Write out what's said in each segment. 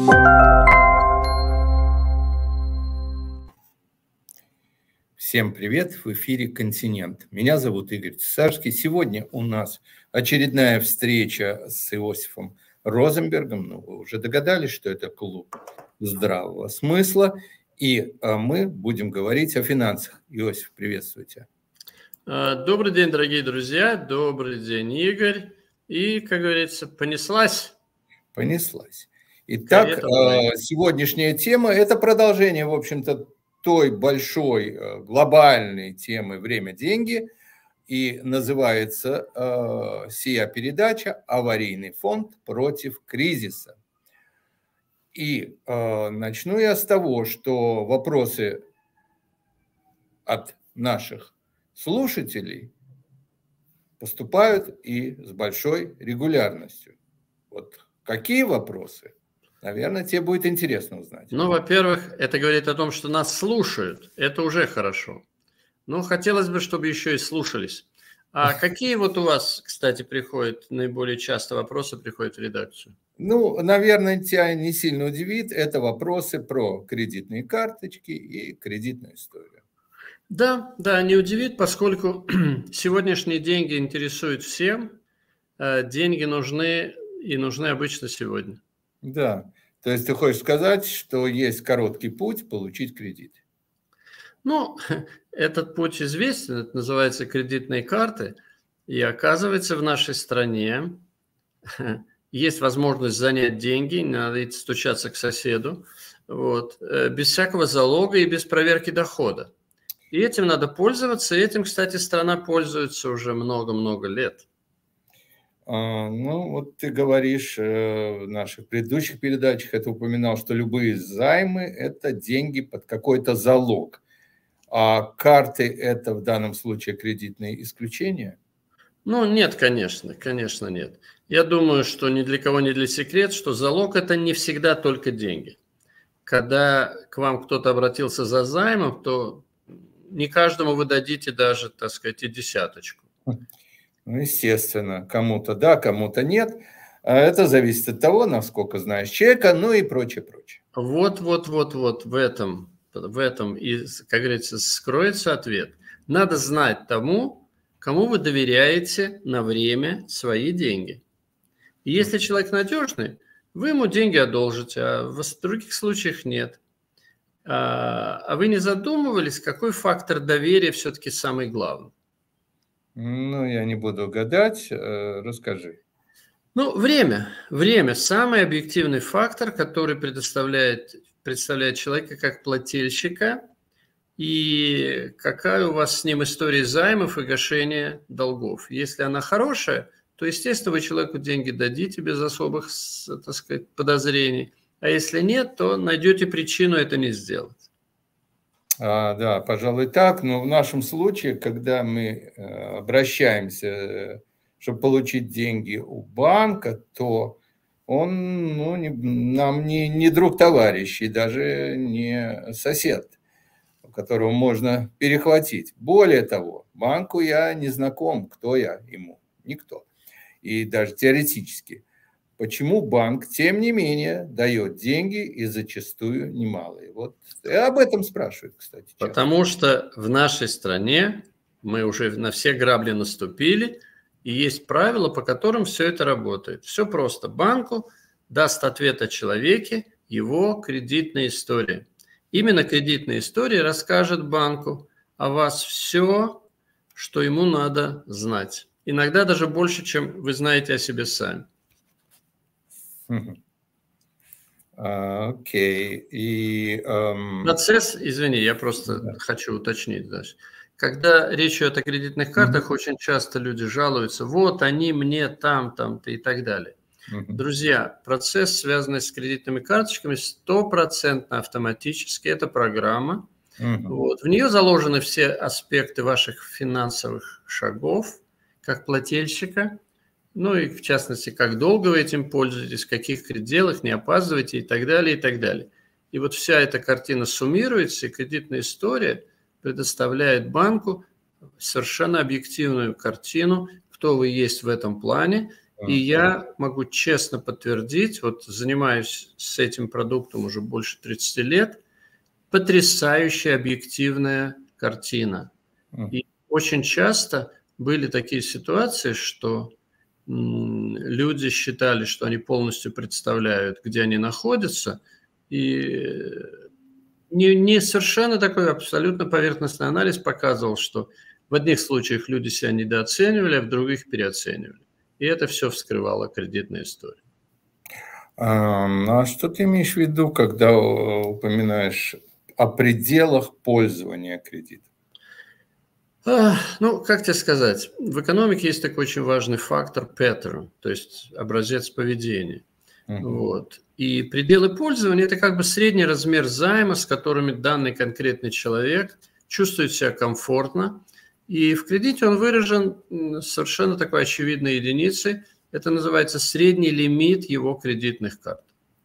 Всем привет, в эфире «Континент». Меня зовут Игорь Цесарский. Сегодня у нас очередная встреча с Иосифом Розенбергом. Ну, вы уже догадались, что это клуб здравого смысла. И мы будем говорить о финансах. Иосиф, приветствуйте. Добрый день, дорогие друзья. Добрый день, Игорь. И, как говорится, понеслась. Понеслась. Итак, сегодняшняя тема – это продолжение, в общем-то, той большой глобальной темы «Время – деньги», и называется сия передача «Аварийный фонд против кризиса». И начну я с того, что вопросы от наших слушателей поступают и с большой регулярностью. Вот какие вопросы? Наверное, тебе будет интересно узнать. Ну, во-первых, это говорит о том, что нас слушают. Это уже хорошо. Но хотелось бы, чтобы еще и слушались. А какие вот у вас, кстати, приходят, наиболее часто вопросы приходят в редакцию? Ну, наверное, тебя не сильно удивит. Это вопросы про кредитные карточки и кредитную историю. Да, не удивит, поскольку сегодняшние деньги интересуют всем. Деньги нужны и нужны обычно сегодня. Да, то есть ты хочешь сказать, что есть короткий путь получить кредит? Ну, этот путь известен, это называется кредитные карты. И оказывается, в нашей стране есть возможность занять деньги, не надо идти стучаться к соседу, вот, без всякого залога и без проверки дохода. И этим надо пользоваться, и этим, кстати, страна пользуется уже много-много лет. Ну, вот ты говоришь в наших предыдущих передачах, это упоминал, что любые займы – это деньги под какой-то залог. А карты – это в данном случае кредитные исключения? Ну, нет, конечно нет. Я думаю, что ни для кого не секрет, что залог – это не всегда только деньги. Когда к вам кто-то обратился за займом, то не каждому вы дадите даже, так сказать, и десяточку. Ну, естественно, кому-то да, кому-то нет. Это зависит от того, насколько знаешь человека, ну и прочее. Вот в этом и, как говорится, скроется ответ. Надо знать тому, кому вы доверяете на время свои деньги. И если человек надежный, вы ему деньги одолжите, а в других случаях нет. А вы не задумывались, какой фактор доверия все-таки самый главный? Ну, я не буду гадать, расскажи. Ну, время. Время – самый объективный фактор, который представляет человека как плательщика. И какая у вас с ним история займов и гашения долгов. Если она хорошая, то, естественно, вы человеку деньги дадите без особых, так сказать, подозрений. А если нет, то найдете причину это не сделать. Да, пожалуй, так. Но в нашем случае, когда мы обращаемся, чтобы получить деньги у банка, то он нам не друг-товарищ и даже не сосед, которого можно перехватить. Более того, банку я не знаком, кто я ему, никто. И даже теоретически. Почему банк, тем не менее, дает деньги и зачастую немалые? Вот и об этом спрашивают, кстати. Часто. Потому что в нашей стране мы уже на все грабли наступили, и есть правила, по которым все это работает. Все просто. Банку даст ответ о человеке его кредитная история. Именно кредитная история расскажет банку о вас все, что ему надо знать. Иногда даже больше, чем вы знаете о себе сами. Окей. Процесс, извини, я просто хочу уточнить. Дальше. Когда речь идет о кредитных картах, очень часто люди жалуются, вот они мне там-то и так далее. Друзья, процесс, связанный с кредитными карточками, 100% автоматически. Это программа. Вот. В нее заложены все аспекты ваших финансовых шагов, как плательщика, ну и в частности, как долго вы этим пользуетесь, в каких пределах, не опаздываете и так далее, и так далее. И вот вся эта картина суммируется, и кредитная история предоставляет банку совершенно объективную картину, кто вы есть в этом плане, И я могу честно подтвердить, вот занимаюсь с этим продуктом уже больше 30 лет, потрясающая объективная картина. И очень часто были такие ситуации, что люди считали, что они полностью представляют, где они находятся, и не совершенно такой абсолютно поверхностный анализ показывал, что в одних случаях люди себя недооценивали, а в других переоценивали. И это все вскрывало кредитную историю. А что ты имеешь в виду, когда упоминаешь о пределах пользования кредитом? Ну, как тебе сказать, в экономике есть такой очень важный фактор pattern, то есть образец поведения. Вот. И пределы пользования – это как бы средний размер займа, с которыми данный конкретный человек чувствует себя комфортно. И в кредите он выражен совершенно такой очевидной единицей. Это называется средний лимит его кредитных карт.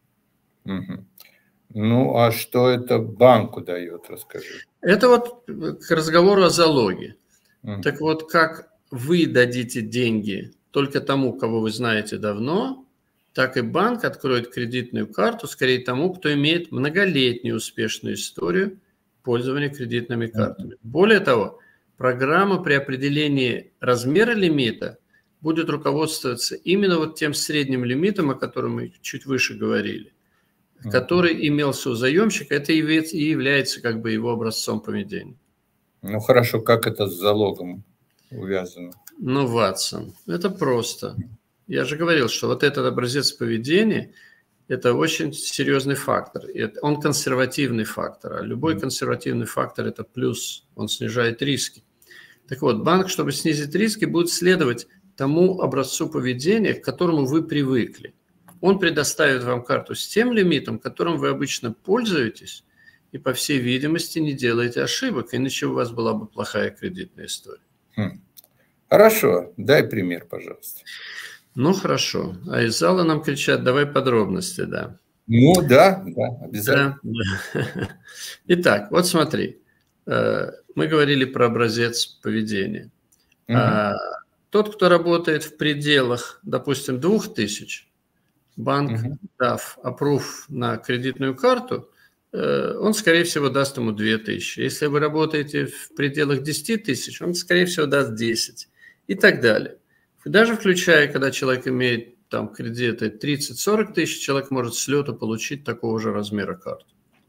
Ну, а что это банку дает, расскажи. Это вот к разговору о залоге. Так вот, как вы дадите деньги только тому, кого вы знаете давно, так и банк откроет кредитную карту скорее тому, кто имеет многолетнюю успешную историю пользования кредитными картами. Более того, программа при определении размера лимита будет руководствоваться именно вот тем средним лимитом, о котором мы чуть выше говорили, который имелся у заемщика, это и является как бы его образцом поведения. Ну хорошо, как это с залогом увязано? Ну, Ватсон, это просто. Я же говорил, что вот этот образец поведения – это очень серьезный фактор. Он консервативный фактор, а любой консервативный фактор – это плюс, он снижает риски. Так вот, банк, чтобы снизить риски, будет следовать тому образцу поведения, к которому вы привыкли. Он предоставит вам карту с тем лимитом, которым вы обычно пользуетесь, и, по всей видимости, не делаете ошибок, иначе у вас была бы плохая кредитная история. Хорошо, дай пример, пожалуйста. Ну, хорошо. А из зала нам кричат, давай подробности, да. Ну, да, обязательно. Да. Итак, вот смотри. Мы говорили про образец поведения. Тот, кто работает в пределах, допустим, 2000, банк, дав approve на кредитную карту, он, скорее всего, даст ему 2000. Если вы работаете в пределах 10 тысяч, он, скорее всего, даст 10. И так далее. Даже включая, когда человек имеет там кредиты 30-40 тысяч, человек может с лета получить такого же размера карту.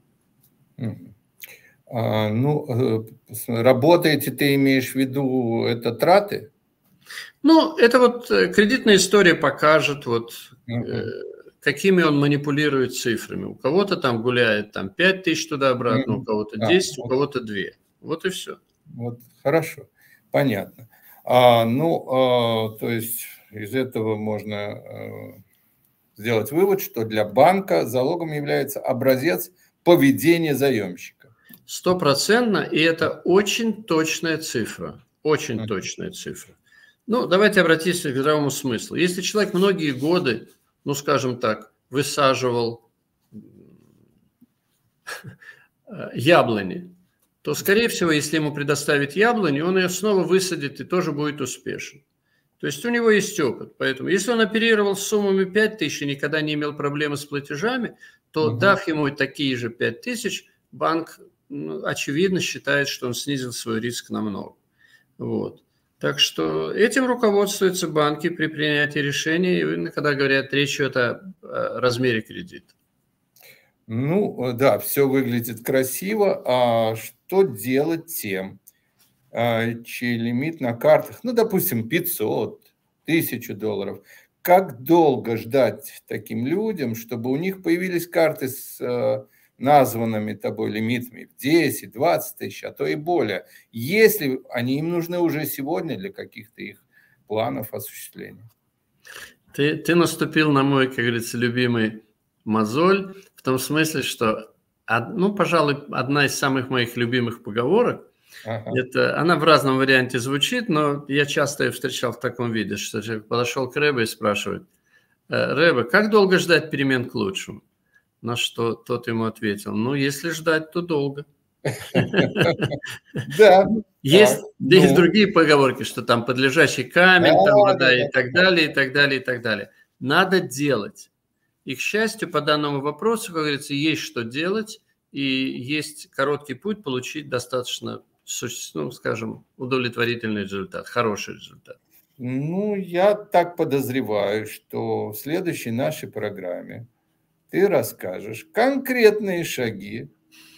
Ну, работаете, ты имеешь в виду, это траты? Ну, это вот кредитная история покажет, вот, какими он манипулирует цифрами. У кого-то там гуляет там 5 тысяч туда-обратно, у кого-то 10, у кого-то 2. Вот и все. Вот, хорошо, понятно. То есть из этого можно сделать вывод, что для банка залогом является образец поведения заемщика. 100%, и это очень точная цифра. Очень точная цифра. Ну, давайте обратимся к здравому смыслу. Если человек многие годы, ну, скажем так, высаживал яблони, то, скорее всего, если ему предоставить яблоню, он ее снова высадит и тоже будет успешен. То есть у него есть опыт. Поэтому если он оперировал с суммами 5 тысяч и никогда не имел проблемы с платежами, то, дав ему такие же 5 тысяч, банк, очевидно, считает, что он снизил свой риск намного. Вот. Так что этим руководствуются банки при принятии решений, когда говорят, речь идет о размере кредита. Ну, да, все выглядит красиво. А что делать тем, чей лимит на картах, ну, допустим, 500, $1000? Как долго ждать таким людям, чтобы у них появились карты с названными тобой лимитами в 10, 20 тысяч, а то и более, если они им нужны уже сегодня для каких-то их планов осуществления? Ты наступил на мой, как говорится, любимый мозоль, в том смысле, что, ну, пожалуй, одна из самых моих любимых поговорок, это, она в разном варианте звучит, но я часто ее встречал в таком виде, что человек подошел к Ребе и спрашивает: Ребе, как долго ждать перемен к лучшему? На что тот ему ответил: ну, если ждать, то долго. Да. Есть другие поговорки, что там подлежащий камень, там вода и так далее, и так далее, и так далее. Надо делать. И, к счастью, по данному вопросу, как говорится, есть что делать, и есть короткий путь получить достаточно, ну, скажем, удовлетворительный результат, хороший результат. Ну, я так подозреваю, что в следующей нашей программе ты расскажешь конкретные шаги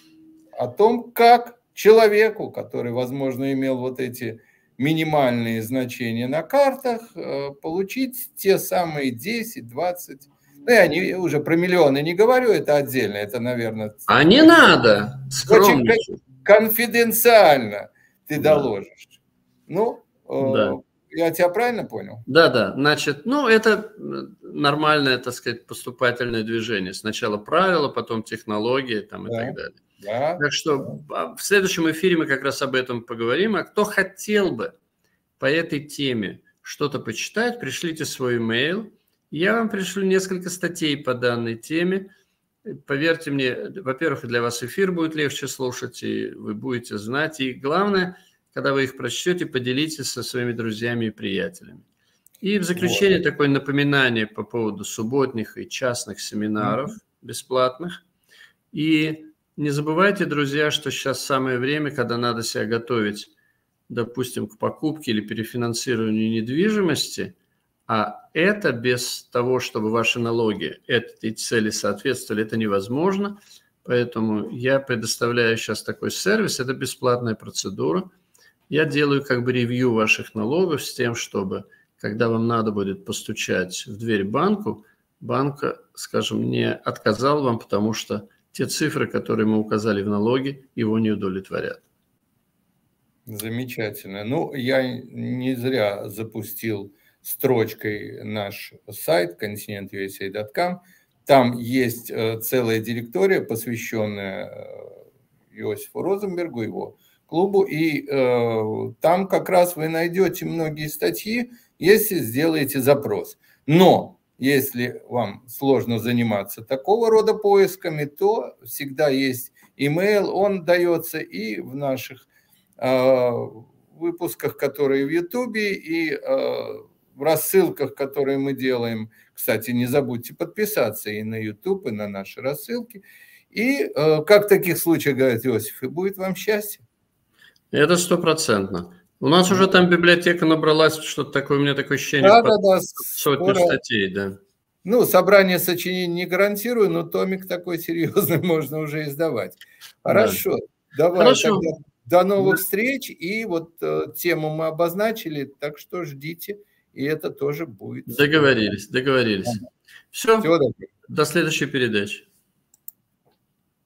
о том, как человеку, который, возможно, имел вот эти минимальные значения на картах, получить те самые 10, 20. Ну, я уже про миллионы не говорю, это отдельно, это, наверное... А не надо, очень скромничать. Конфиденциально ты доложишь. Ну, да. Я тебя правильно понял? Да. Значит, ну, это нормальное, так сказать, поступательное движение. Сначала правила, потом технологии там, и так далее. Да. Так что в следующем эфире мы как раз об этом поговорим. А кто хотел бы по этой теме что-то почитать, пришлите свой имейл. Я вам пришлю несколько статей по данной теме. Поверьте мне, во-первых, для вас эфир будет легче слушать, и вы будете знать. И главное, когда вы их прочтете, поделитесь со своими друзьями и приятелями. И в заключение такое напоминание по поводу субботних и частных семинаров бесплатных. И не забывайте, друзья, что сейчас самое время, когда надо себя готовить, допустим, к покупке или перефинансированию недвижимости, а это без того, чтобы ваши налоги этой цели соответствовали, это невозможно. Поэтому я предоставляю сейчас такой сервис, это бесплатная процедура. Я делаю как бы ревью ваших налогов с тем, чтобы, когда вам надо будет постучать в дверь банку, банк, скажем, не отказал вам, потому что те цифры, которые мы указали в налоге, его не удовлетворят. Замечательно. Ну, я не зря запустил строчкой наш сайт continentusa.com. Там есть целая директория, посвященная Иосифу Розенбергу, его клубу, и там как раз вы найдете многие статьи, если сделаете запрос. Но если вам сложно заниматься такого рода поисками, то всегда есть email, он дается и в наших выпусках, которые в Ютубе, и в рассылках, которые мы делаем. Кстати, не забудьте подписаться и на Ютуб, и на наши рассылки. И как в таких случаях, говорит Иосиф, и будет вам счастье. Это 100%. У нас уже там библиотека набралась, что-то такое, у меня такое ощущение, сотню статей, да. Ну, собрание сочинений не гарантирую, но томик такой серьезный можно уже издавать. Хорошо, давай тогда до новых встреч. И вот тему мы обозначили, так что ждите, и это тоже будет. Договорились. Все, до следующей передачи.